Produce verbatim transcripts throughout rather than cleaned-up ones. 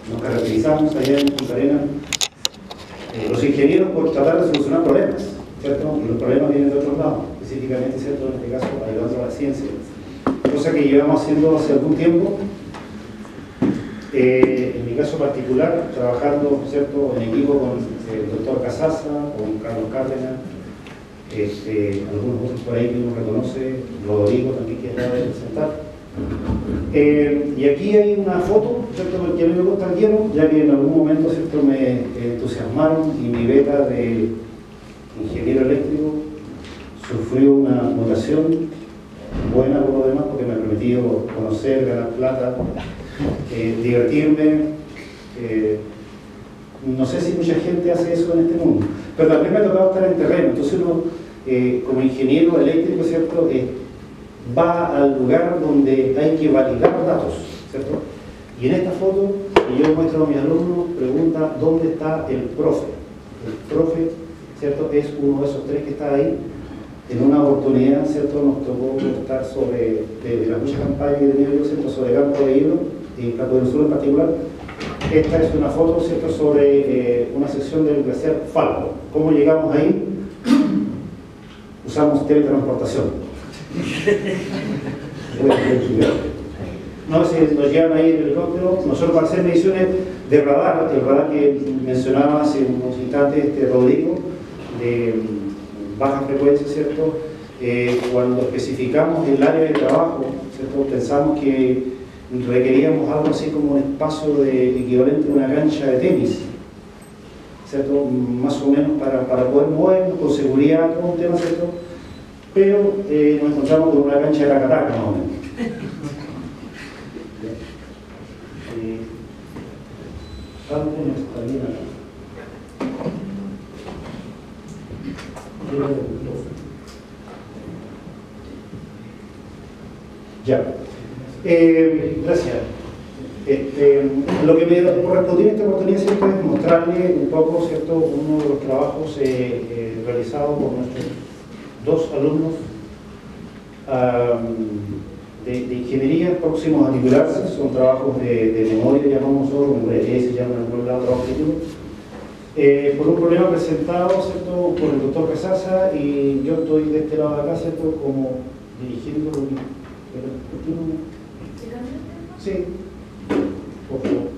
nos caracterizamos allá en Punta Arenas, eh, los ingenieros, por tratar de solucionar problemas, ¿cierto? Y los problemas vienen de otros lados, específicamente, ¿cierto? En este caso, ayudando a la ciencia, cosa que llevamos haciendo hace algún tiempo. Eh, en mi caso particular, trabajando, ¿cierto?, en equipo con eh, el doctor Casasa, con Carlos Cárdenas, este, algunos otros por ahí que uno reconoce, Rodrigo también que acaba de presentar. Eh, y aquí hay una foto, ¿cierto?, que a mí me compartieron, ya que en algún momento, ¿cierto?, me entusiasmaron y mi beta de ingeniero eléctrico sufrió una mutación buena por lo demás, porque me ha permitido conocer, ganar plata, eh, divertirme. Eh, no sé si mucha gente hace eso en este mundo, pero también me ha tocado estar en terreno. Entonces uno, eh, como ingeniero eléctrico, ¿cierto?, eh, va al lugar donde hay que validar datos, ¿cierto? Y en esta foto que yo muestro a mis alumnos, pregunta ¿dónde está el profe? El profe, ¿cierto?, es uno de esos tres que está ahí. En una oportunidad, ¿cierto?, nos tocó estar sobre, de, de las muchas campañas que he tenido yo, ¿cierto?, sobre Campo de Hilo, y Campo del Sur en particular. Esta es una foto, ¿cierto?, sobre eh, una sección del glaciar Falco. ¿Cómo llegamos ahí? Usamos teletransportación. No, si nos llevan ahí en el helicóptero, nosotros para hacer mediciones de radar, el radar que mencionaba hace unos instantes este Rodrigo, de baja frecuencia, ¿cierto? Eh, cuando especificamos el área de trabajo, ¿cierto?, pensamos que requeríamos algo así como un espacio de, equivalente a una cancha de tenis, ¿cierto?, más o menos para, para poder movernos con seguridad, todo un tema, ¿cierto? Pero eh, nos encontramos con una cancha de racataca, más o menos. Eh, algo nos está bien acá. Ya. Eh, gracias. Este, lo que me correspondió en esta oportunidad, ¿cierto?, es mostrarle un poco, ¿cierto?, uno de los trabajos eh, eh, realizados por nuestros dos alumnos um, de, de ingeniería próximos a titularse. Son trabajos de, de memoria, llamamos nosotros, memoria que se llama en algún lado trabajo de título. Eh, por un problema presentado, ¿cierto?, por el doctor Casasa, y yo estoy de este lado de acá, ¿cierto?, como dirigiendo lo mismo. Sí. Por favor.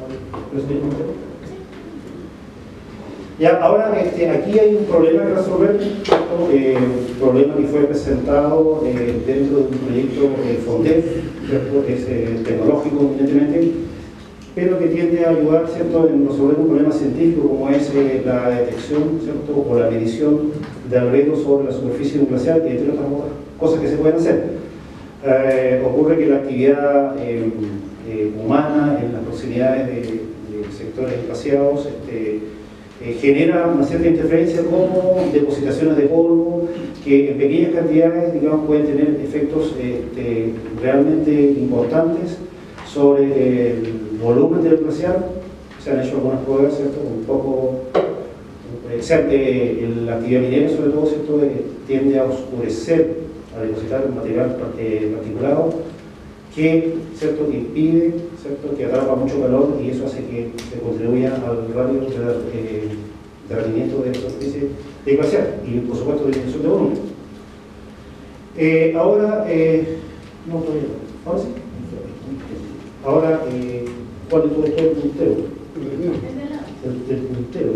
Ya, ahora este, aquí hay un problema que resolver, ¿cierto? Eh, un problema que fue presentado eh, dentro de un proyecto eh, FONDEF, ¿cierto?, es eh, tecnológico, evidentemente, pero que tiende a ayudar, ¿cierto?, en resolver un problema científico como es eh, la detección, ¿cierto?, o la medición de albedo sobre la superficie de un glaciar, y entre otras cosas que se pueden hacer. Eh, ocurre que la actividad eh, eh, humana en las proximidades de, de sectores glaciados este, eh, genera una cierta interferencia, como depositaciones de polvo que en pequeñas cantidades, digamos, pueden tener efectos este, realmente importantes sobre el volumen del glaciar. Se han hecho algunas pruebas, ¿cierto?, un poco, eh, la actividad minera sobre todo, ¿cierto?, eh, tiende a oscurecer, a depositar un material eh, particulado que, ¿cierto?, impide, ¿cierto?, que atrapa mucho calor, y eso hace que se contribuya al radio de eh, derretimiento de la superficie de glaciar y, por supuesto, de disminución de volumen. Eh, ahora, eh, no, todavía no. Ahora sí. Ahora, eh, ¿cuál de todo esto es el puntero? El, el puntero.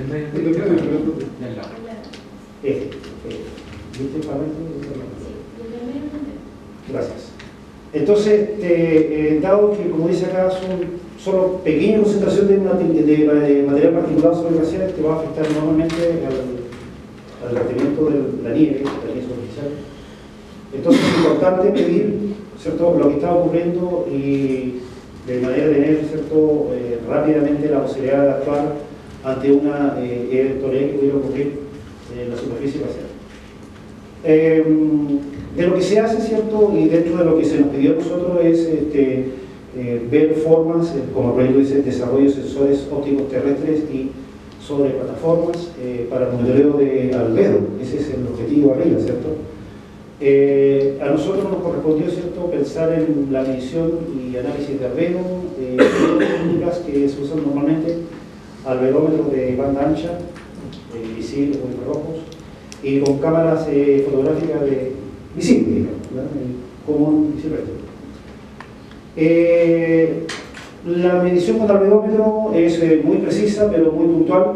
Este. ¿Viste, Pablo? Gracias. Entonces, eh, eh, dado que, como dice acá, son solo pequeña concentración de, de, de material particulado sobre glaciares, que va a afectar enormemente al, al derretimiento de la nieve, la nieve superficial. Entonces es importante medir, ¿cierto?, lo que está ocurriendo, y de manera de tener, ¿cierto?, eh, rápidamente la posibilidad de actuar ante una eh, eventualidad que pudiera ocurrir en la superficie glaciar. Eh, de lo que se hace, ¿cierto?, y dentro de lo que se nos pidió a nosotros es este, eh, ver formas, eh, como el proyecto dice, desarrollo de sensores ópticos terrestres y sobre plataformas eh, para el monitoreo de albedo. Ese es el objetivo arriba, ¿cierto? Eh, a nosotros nos correspondió, ¿cierto?, pensar en la medición y análisis de albedo, eh, técnicas que se usan normalmente, alberómetros de banda ancha, eh, visibles o infrarrojos, y con cámaras eh, fotográficas de visibles, digamos, ¿verdad? Común y silvestre. Eh, la medición con alberómetro es eh, muy precisa, pero muy puntual,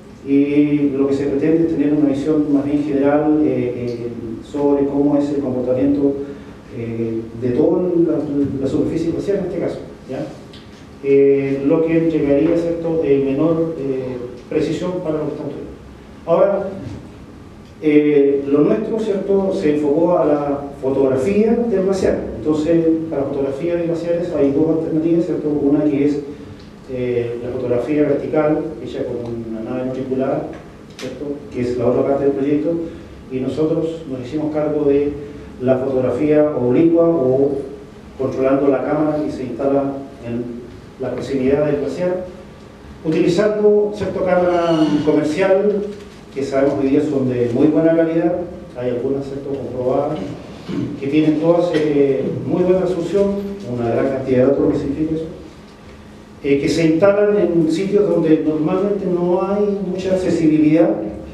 y lo que se pretende es tener una visión más bien general eh, eh, sobre cómo es el comportamiento eh, de toda la, la superficie glaciar en este caso, ¿ya? Eh, lo que entregaría, ¿cierto?, eh, menor eh, precisión para lo que estamos viendo. Ahora, eh, lo nuestro, ¿cierto?, se enfocó a la fotografía del glaciar. Entonces, para la fotografía de glaciares hay dos alternativas, ¿cierto? Una que es eh, la fotografía vertical, hecha con una nave no tripulada, ¿cierto?, que es la otra parte del proyecto, y nosotros nos hicimos cargo de la fotografía oblicua o controlando la cámara que se instala en la proximidad del glaciar, utilizando, ¿cierto?, cámara comercial, que sabemos hoy día son de muy buena calidad, hay algunas, ¿cierto?, comprobadas, que tienen todas eh, muy buena resolución, una gran cantidad de datos, que significa eso, eh, que se instalan en sitios donde normalmente no hay mucha accesibilidad.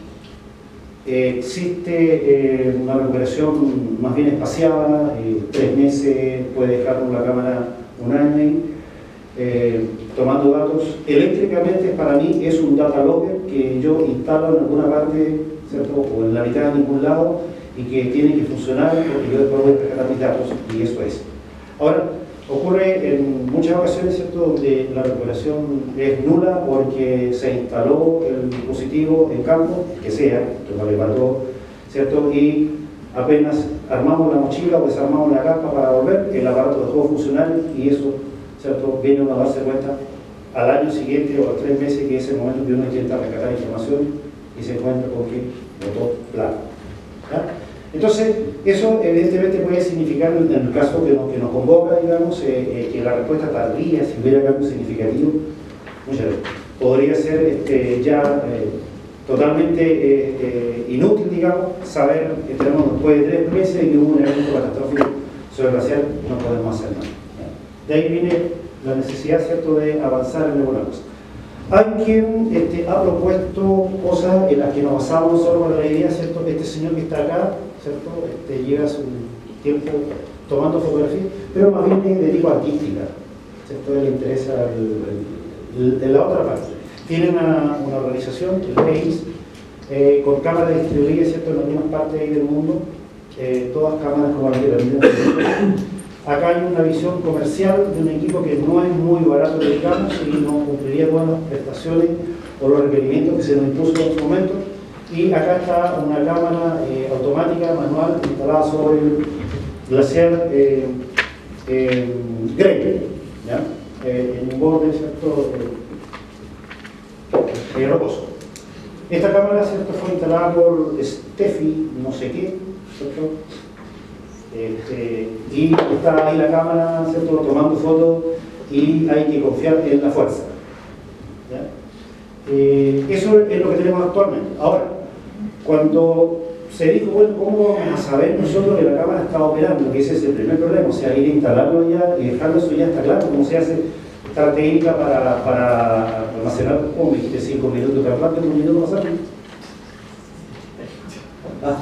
Eh, existe eh, una recuperación más bien espaciada, eh, tres meses, puede dejar con la cámara un año, eh, tomando datos. Eléctricamente para mí es un data logger que yo instalo en alguna parte, ¿cierto?, o en la mitad de ningún lado, y que tiene que funcionar porque yo después voy a rescatar mis datos, y eso es. Ahora, ocurre en muchas ocasiones, ¿cierto?, donde la recuperación es nula porque se instaló el dispositivo en campo, que sea, que no le mató, ¿cierto?, y apenas armamos la mochila o desarmamos la capa para volver, el aparato dejó de funcionar, y eso, ¿cierto?, viene uno a darse cuenta al año siguiente o a los tres meses, que es el momento que uno intenta rescatar información y se encuentra con que botó plata. ¿Ya? Entonces, eso evidentemente puede significar, en el caso que nos, que nos convoca, digamos, eh, eh, que la respuesta tardía, si hubiera cambio significativo, muchas veces, podría ser este, ya eh, totalmente eh, eh, inútil, digamos, saber que tenemos después de tres meses y que hubo un evento catastrófico sobre el glaciar, no podemos hacer nada. ¿Ya? De ahí viene la necesidad, ¿cierto?, de avanzar en alguna cosa. Hay quien este, ha propuesto cosas en las que nos basamos solo con la idea, ¿cierto?, este señor que está acá, ¿cierto?, este, lleva su tiempo tomando fotografías, pero más bien de tipo artística, ¿cierto?, le interesa el, el, el, la otra parte. Tiene una, una organización, el P A I S, eh, con cámaras distribuidas, ¿cierto?, en algunas partes ahí del mundo, eh, todas cámaras como la que acá hay una visión comercial de un equipo que no es muy barato, digamos, y no cumpliría todas las prestaciones o los requerimientos que se nos impuso en su momento. Y acá está una cámara eh, automática, manual, instalada sobre el glaciar eh, eh, Grey, ¿ya? Eh, en un borde, ¿cierto?, eh, eh, rocoso. Esta cámara, ¿cierto?, fue instalada por Steffi, no sé qué, ¿cierto? Este, y está ahí la cámara, ¿cierto?, tomando fotos, y hay que confiar en la fuerza. ¿Ya? Eh, eso es lo que tenemos actualmente. Ahora, cuando se dijo, bueno, ¿cómo vamos a saber nosotros que la cámara está operando? Que ese es el primer problema, o sea, ir a instalarlo ya y dejarlo, eso ya está claro, cómo se hace esta técnica para, para almacenar, como me dijiste, cinco minutos, tan rápido, un minuto más rápido. Ah,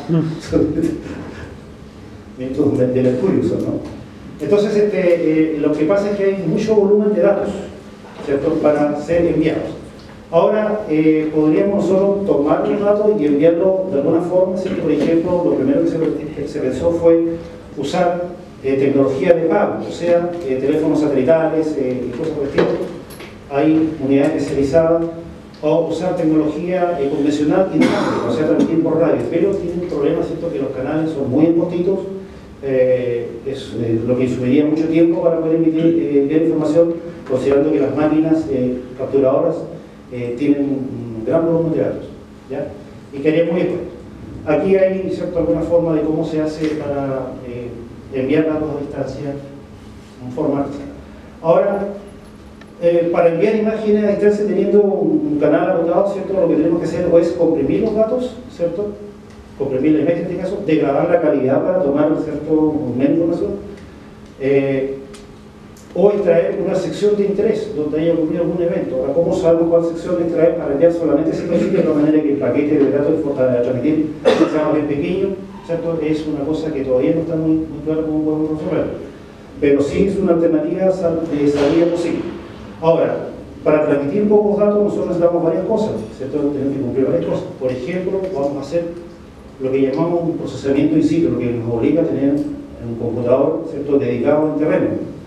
de Mercurio, ¿no? Entonces, este, eh, lo que pasa es que hay mucho volumen de datos, ¿cierto?, para ser enviados. Ahora, eh, podríamos nosotros tomar los datos y enviarlos de alguna forma, ¿cierto? Por ejemplo, lo primero que se, se pensó fue usar eh, tecnología de pago, o sea, eh, teléfonos satelitales eh, y cosas por el estilo. Hay unidades especializadas, o usar tecnología eh, convencional inalámbrica, o sea, transmitir por radio, pero tiene un problema, ¿cierto?, que los canales son muy empostitos. Eh, es eh, lo que insumiría mucho tiempo para poder emitir eh, enviar información, considerando que las máquinas eh, capturadoras eh, tienen un gran volumen de datos, ¿ya? Y quedaría muy expuesto. Aquí hay, ¿cierto?, alguna forma de cómo se hace para eh, enviar datos a distancia en forma artesanal. Ahora, eh, para enviar imágenes a distancia teniendo un, un canal agotado, ¿cierto?, lo que tenemos que hacer o es comprimir los datos, ¿cierto?, comprimir la imagen en este caso, degradar la calidad para tomar cierto menos información, eh, o extraer una sección de interés donde haya ocurrido algún evento. Ahora, ¿cómo sabemos cuál sección extraer para enviar solamente ese paquete de la manera que el paquete de datos para transmitir sea más pequeño? ¿Cierto? Es una cosa que todavía no está muy, muy clara cómo podemos resolver, pero sí es una alternativa de salida posible. Ahora, para transmitir pocos datos nosotros necesitamos varias cosas, ¿cierto? Tenemos que cumplir varias cosas. Por ejemplo, vamos a hacer lo que llamamos un procesamiento in situ, lo que nos obliga a tener un computador, ¿cierto?, dedicado al terreno,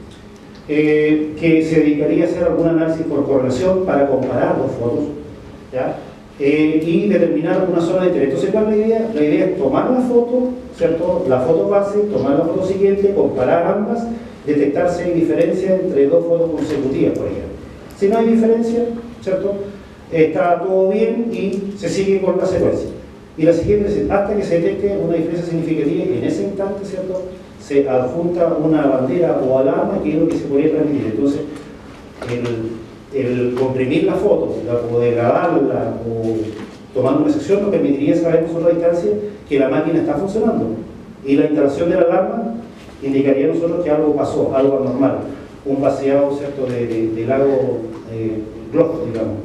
eh, que se dedicaría a hacer algún análisis por correlación para comparar dos fotos, ¿ya? Eh, y determinar una zona de interés. Entonces, ¿cuál es la idea? La idea es tomar la foto, ¿cierto?, la foto base, tomar la foto siguiente, comparar ambas, detectar si hay diferencia entre dos fotos consecutivas, por ejemplo. Si no hay diferencia, ¿cierto?, está todo bien y se sigue con la secuencia. Y la siguiente es hasta que se detecte una diferencia significativa y en ese instante, ¿cierto?, se adjunta una bandera o alarma que es lo que se podría transmitir. Entonces, el, el comprimir la foto o degradarla o tomando una sección nos permitiría saber nosotros a distancia que la máquina está funcionando. Y la instalación de la alarma indicaría a nosotros que algo pasó, algo anormal. Un vaciado, ¿cierto?, de, de, de lago eh, Glock, digamos.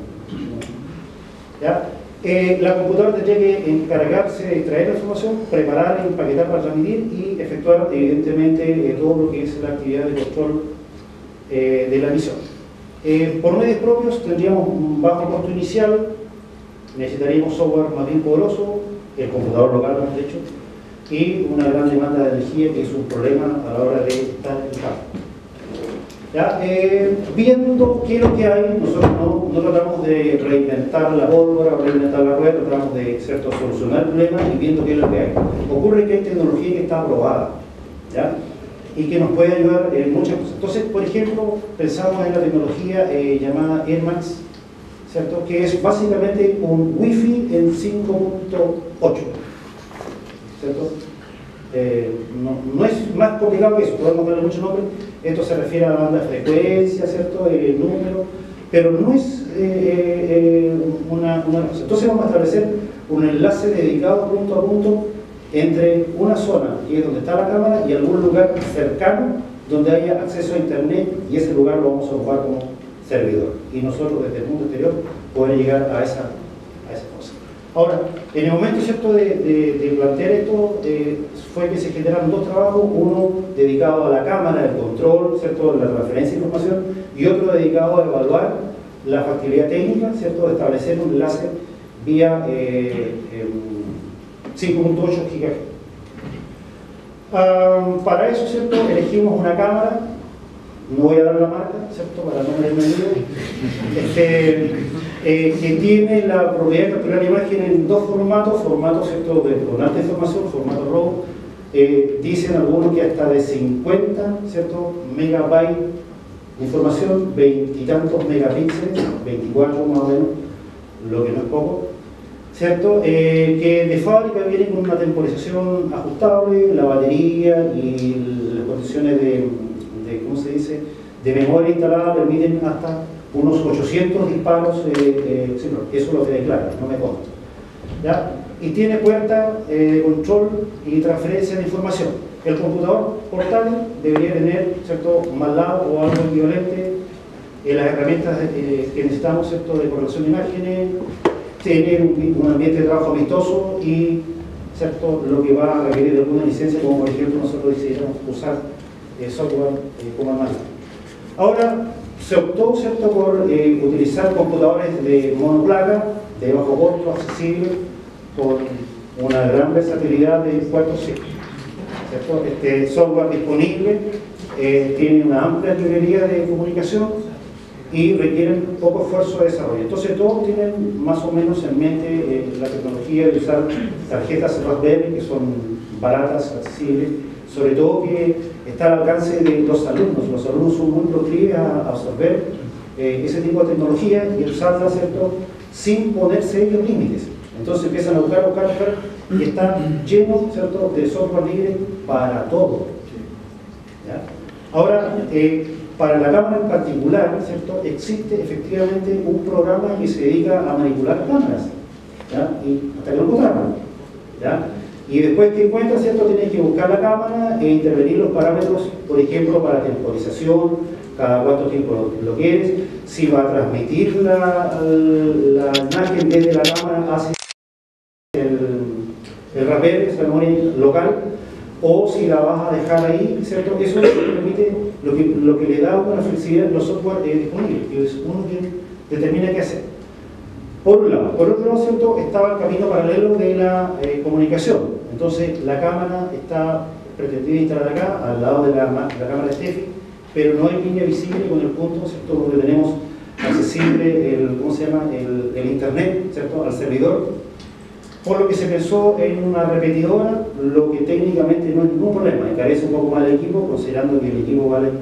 ¿Ya? Eh, la computadora tendría que encargarse de extraer la información, preparar, empaquetar para transmitir y efectuar, evidentemente, eh, todo lo que es la actividad de control eh, de la emisión. Eh, por medios propios tendríamos un bajo costo inicial, necesitaríamos software más bien poderoso, el computador local, lo hemos dicho, y una gran demanda de energía, que es un problema a la hora de estar en campo. ¿Ya? Eh, viendo qué es lo que hay, nosotros no, no tratamos de reinventar la pólvora o reinventar la rueda, tratamos de, ¿cierto?, solucionar el problema y viendo qué es lo que hay. Ocurre que hay tecnología que está aprobada, ¿ya?, y que nos puede ayudar en muchas cosas. Entonces, por ejemplo, pensamos en la tecnología eh, llamada airMax, ¿cierto?, que es básicamente un Wi-Fi en cinco punto ocho, ¿cierto? Eh, no, no es más complicado que eso, podemos darle muchos nombres. Esto se refiere a la banda de frecuencia, ¿cierto?, el número, pero no es eh, eh, una, una cosa. Entonces vamos a establecer un enlace dedicado punto a punto entre una zona, que es donde está la cámara, y algún lugar cercano donde haya acceso a internet, y ese lugar lo vamos a ocupar como servidor. Y nosotros desde el mundo exterior poder llegar a esa, a esa cosa. Ahora, en el momento, ¿cierto?, de, de, de plantear esto, eh, fue que se generaron dos trabajos, uno dedicado a la cámara, el control, ¿cierto?, la transferencia de información, y otro dedicado a evaluar la factibilidad técnica, ¿cierto?, de establecer un enlace vía eh, eh, cinco punto ocho gigahertz. Um, para eso, ¿cierto?, elegimos una cámara, no voy a dar la marca, ¿cierto?, para no meterme en lío, este, eh, que tiene la propiedad de capturar la imagen en dos formatos, formatos, ¿cierto?, de, con alta información, formato RAW, eh, dicen algunos que hasta de cincuenta, ¿cierto?, megabytes de información, veintitantos megapíxeles, veinticuatro más o menos, lo que no es poco, ¿cierto? Eh, que de fábrica viene con una temporización ajustable, la batería y las condiciones de, de ¿cómo se dice?, de memoria instalada permiten hasta unos ochocientos disparos, eh, eh, sí, no, eso lo tiene claro, no me consta, ¿ya? Y tiene puerta eh, de control y transferencia de información. El computador portátil debería tener, ¿cierto?, MATLAB o algo equivalente, eh, las herramientas eh, que necesitamos, ¿cierto?, de corrección de imágenes, tener un, un ambiente de trabajo amistoso y, ¿cierto?, lo que va a requerir de alguna licencia, como por ejemplo nosotros decidimos usar eh, software eh, como MATLAB. Ahora, se optó, ¿cierto?, por eh, utilizar computadores de monoplaca, de bajo costo, accesible, con una gran versatilidad de puertos, ¿cierto? Este software disponible eh, tiene una amplia librería de comunicación y requieren poco esfuerzo de desarrollo. Entonces todos tienen más o menos en mente eh, la tecnología de usar tarjetas Raspberry, que son baratas, accesibles, sobre todo que está al alcance de los alumnos. Los alumnos son muy proclives a absorber eh, ese tipo de tecnología y usarla, ¿cierto?, sin ponerse ellos límites. Entonces empiezan a buscar, buscar, buscar y están llenos, ¿cierto?, de software libre para todo. ¿Ya? Ahora, eh, para la cámara en particular, ¿cierto?, existe efectivamente un programa que se dedica a manipular cámaras, ¿ya?, y hasta que lo encontramos. ¿ya? Y después que encuentras, ¿cierto? Tienes que buscar la cámara e intervenir los parámetros, por ejemplo, para temporización, cada cuánto tiempo lo quieres, si va a transmitir la, la imagen desde la cámara hacia el, el rapper, esa memoria local, o si la vas a dejar ahí, ¿cierto? Eso es lo que permite, lo que, lo que le da una flexibilidad en los software eh, disponibles, que es uno que determina qué hacer. Por un lado. Por otro lado, ¿cierto? Estaba el camino paralelo de la eh, comunicación. Entonces, la cámara está pretendida instalar acá, al lado de la, la cámara Steffi, pero no hay línea visible con el punto, ¿cierto? Donde tenemos accesible el, ¿cómo se llama? El, el internet, ¿cierto? Al servidor. Por lo que se pensó en una repetidora, lo que técnicamente no es ningún problema, encarece un poco más el equipo, considerando que el equipo vale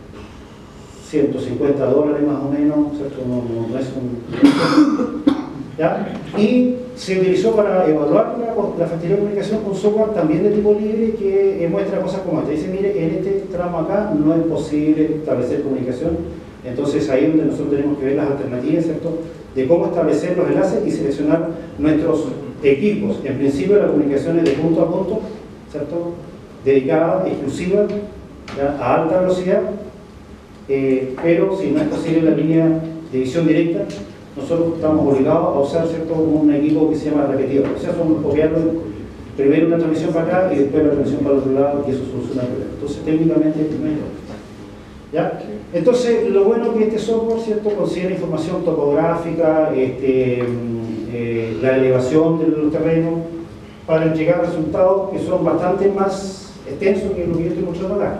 ciento cincuenta dólares más o menos, ¿cierto? No, no, no es un... ¿Ya? Y se utilizó para evaluar la, la facilidad de comunicación con software también de tipo libre que eh, muestra cosas como esta. Dice, mire, en este tramo acá no es posible establecer comunicación, entonces ahí es donde nosotros tenemos que ver las alternativas, ¿cierto? De cómo establecer los enlaces y seleccionar nuestros equipos. En principio la comunicación es de punto a punto, ¿cierto? Dedicada, exclusiva, ¿ya? A alta velocidad, eh, pero si no es posible la línea de visión directa, nosotros estamos obligados a usar, ¿cierto? Un equipo que se llama repetidor. O sea, son copiarlo primero una transmisión para acá y después la transmisión para el otro lado, y eso soluciona el problema. Entonces técnicamente no hay problema. ¿Ya? Entonces, lo bueno es que este software, ¿cierto? Considera información topográfica, este, eh, la elevación de los terrenos, para entregar resultados que son bastante más extensos que lo que yo estoy mostrando acá.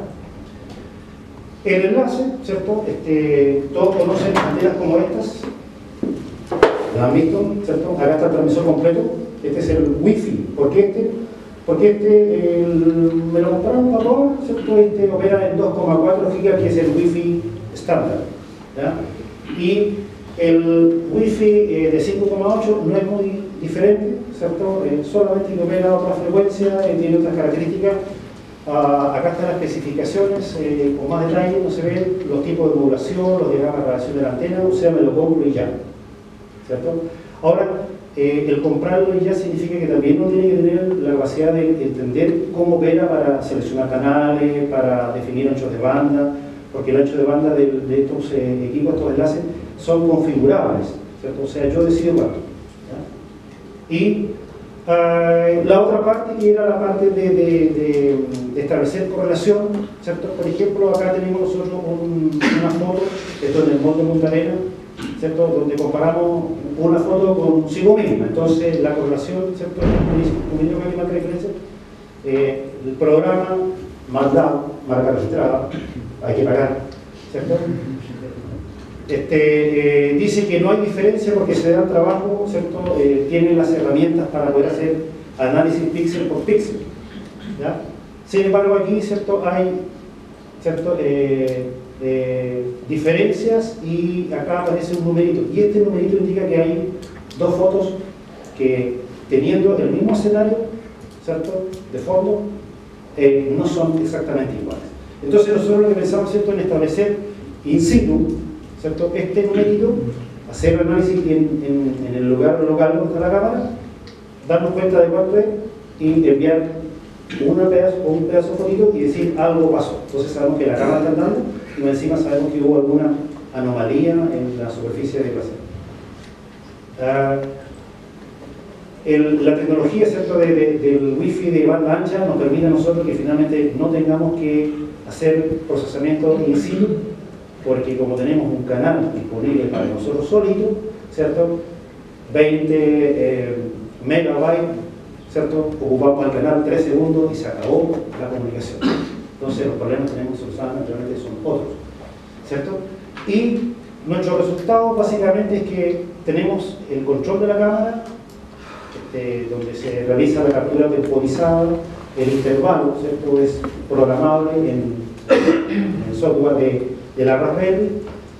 El enlace, ¿cierto? Este, todos conocen banderas como estas, ¿la han visto? ¿Cierto? Acá está el transmisor completo, este es el Wi-Fi. ¿Por qué este? Porque este el, me lo compraron para todo, ¿cierto? Este opera en dos coma cuatro gigas, que es el Wi-Fi estándar, ¿ya? Y el Wi-Fi eh, de cinco coma ocho no es muy diferente, ¿cierto? Eh, solamente que opera a otra frecuencia, eh, tiene otras características. Uh, acá están las especificaciones eh, con más detalle, no se ven los tipos de modulación, los diagramas de relación de la antena, o sea, me lo compro y ya, ¿cierto? Ahora, eh, el comprarlo y ya significa que también uno tiene que tener la capacidad de entender cómo opera para seleccionar canales, para definir anchos de banda, porque el ancho de banda de, de estos eh, equipos, estos enlaces, son configurables, ¿cierto? O sea, yo decido cuánto, ¿ya? Y Uh, la otra parte, que era la parte de, de, de, de establecer correlación, ¿cierto? Por ejemplo, acá tenemos nosotros un, una foto, esto en el Monte Punta Arenas, ¿cierto? Donde comparamos una foto consigo misma. Entonces, la correlación, ¿cierto? Como digo que hay marca diferencia, eh, el programa mandado, marca registrada, hay que pagar, ¿cierto? Este, eh, dice que no hay diferencia porque se da trabajo, ¿cierto? Eh, tienen las herramientas para poder hacer análisis píxel por píxel, ¿ya? Sin embargo, aquí, ¿cierto? Hay, ¿cierto? Eh, eh, diferencias, y acá aparece un numerito, y este numerito indica que hay dos fotos que, teniendo el mismo escenario, ¿cierto? De fondo, eh, no son exactamente iguales. Entonces nosotros lo que pensamos, ¿cierto?, en establecer in situ, ¿cierto?, este numerito, hacer el análisis en, en, en el lugar local donde está la cámara, darnos cuenta de cuánto es y enviar una pedazo, o un pedazo de fotito y decir algo pasó. Entonces sabemos que la cámara está andando y encima sabemos que hubo alguna anomalía en la superficie de clase. Uh, el, la tecnología, ¿cierto?, de, de, del Wi-Fi de banda ancha nos permite a nosotros que finalmente no tengamos que hacer procesamiento in situ, porque como tenemos un canal disponible para nosotros solitos, ¿cierto?, veinte eh, megabytes, ¿cierto?, ocupamos el canal tres segundos y se acabó la comunicación. Entonces los problemas que tenemos que solucionar naturalmente son otros, ¿cierto? Y nuestro resultado básicamente es que tenemos el control de la cámara, este, donde se realiza la captura temporizada, el intervalo, ¿cierto?, es programable en, en el software de de la Raspberry.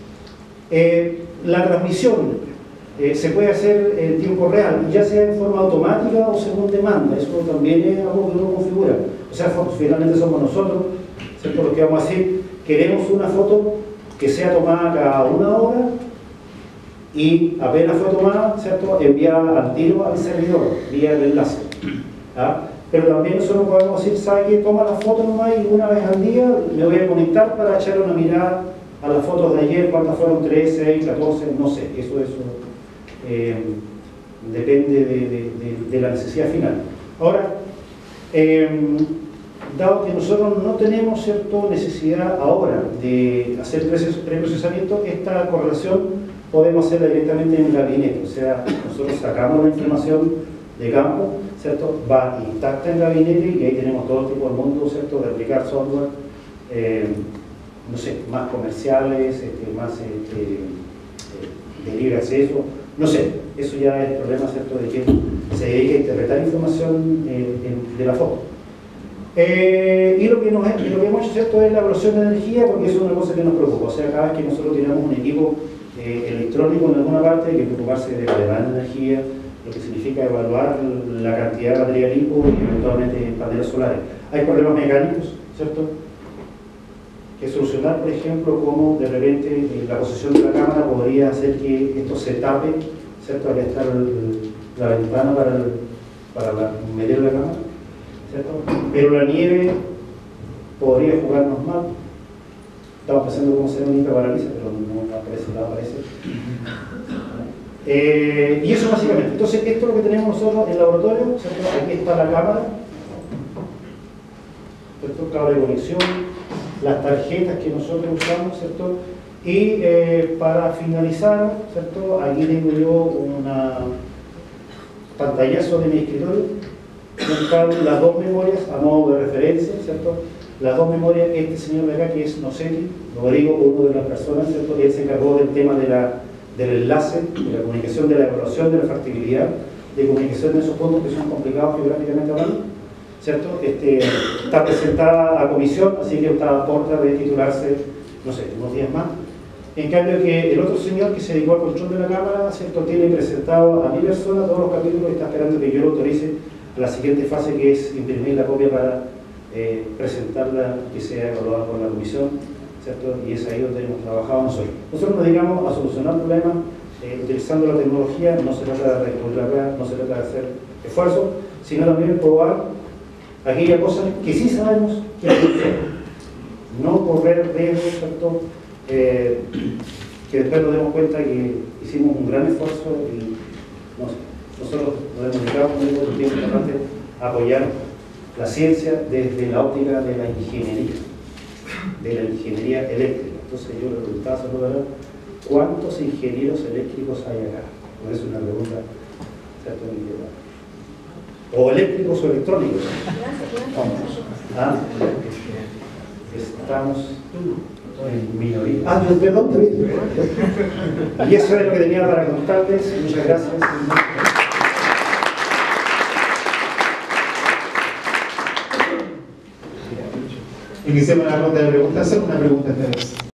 Eh, la transmisión eh, se puede hacer en tiempo real, ya sea en forma automática o según demanda. Eso también es algo que uno configura. O sea, finalmente somos nosotros, ¿cierto?, los que vamos a decir, queremos una foto que sea tomada cada una hora y apenas fue tomada, ¿cierto?, enviada al tiro al servidor vía el enlace. ¿ah? Pero también nosotros podemos decir, ¿sabe qué? Toma las fotos nomás y una vez al día me voy a conectar para echarle una mirada a las fotos de ayer, cuántas fueron, tres, seis, catorce, no sé, eso, eso eh, depende de, de, de, de la necesidad final. Ahora, eh, dado que nosotros no tenemos cierta necesidad ahora de hacer preprocesamiento, esta correlación podemos hacerla directamente en el gabinete, o sea, nosotros sacamos la información de campo, ¿cierto? Va intacta en el gabinete y ahí tenemos todo tipo de mundo, ¿cierto? De aplicar software, eh, no sé, más comerciales, este, más este, eh, de libre acceso, no sé, eso ya es el problema, ¿cierto? De que se dedica a interpretar información eh, en, de la foto. Eh, y lo que, nos, lo que hemos hecho, ¿cierto?, es la evaluación de energía, porque eso es una cosa que nos preocupa. O sea, cada vez que nosotros tenemos un equipo eh, electrónico en alguna parte, hay que preocuparse de la demanda de energía, lo que significa evaluar la cantidad de batería lipo y eventualmente paneles solares. Hay problemas mecánicos, ¿cierto?, que solucionar, por ejemplo, cómo de repente eh, la posición de la cámara podría hacer que esto se tape, ¿cierto?, al estar el, la ventana para, el, para la, medir la cámara, ¿cierto? Pero la nieve podría jugarnos mal. Estamos pensando cómo hacer un parabrisas, pero no aparece, no aparece. Eh, y eso básicamente. Entonces, esto es lo que tenemos nosotros en el laboratorio, ¿cierto? Aquí está la cámara, ¿cierto? Cable de conexión, las tarjetas que nosotros usamos, ¿cierto? Y eh, para finalizar, ¿cierto? Aquí tengo yo una pantallazo de mi escritorio, están las dos memorias a modo de referencia, ¿cierto? Las dos memorias, este señor de acá que es Nocetti, Rodrigo, uno de las personas, ¿cierto? Él se encargó del tema de la, del enlace, de la comunicación, de la evaluación, de la factibilidad, de comunicación de esos puntos que son complicados geográficamente hablando, ¿cierto? Este, está presentada a comisión, así que está a puerta de titularse, no sé, unos días más. En cambio que el otro señor que se dedicó al control de la cámara, ¿cierto?, tiene presentado a mi persona todos los capítulos y está esperando que yo lo autorice a la siguiente fase, que es imprimir la copia para eh, presentarla, que sea evaluada por la comisión, ¿cierto? Y es ahí donde hemos trabajado nosotros. Nosotros nos dedicamos a solucionar problemas eh, utilizando la tecnología. No se trata de recuperar, no se trata de hacer esfuerzo, sino también probar aquellas cosas que sí sabemos que funcionan. No correr riesgos, ¿cierto? Eh, que después nos demos cuenta que hicimos un gran esfuerzo y no sé, nosotros nos hemos dedicado un tiempo importante a apoyar la ciencia desde la óptica de la ingeniería, de la ingeniería eléctrica. Entonces yo le preguntaba a Salvador, ¿cuántos ingenieros eléctricos hay acá? No es una pregunta, ¿cierto? O eléctricos o electrónicos. ¿Ah? Estamos en minoría. Ah, yo perdón, también. Y eso es lo que tenía para contarles. Muchas gracias. Iniciemos la ronda de preguntas. Hacer una pregunta esta vez.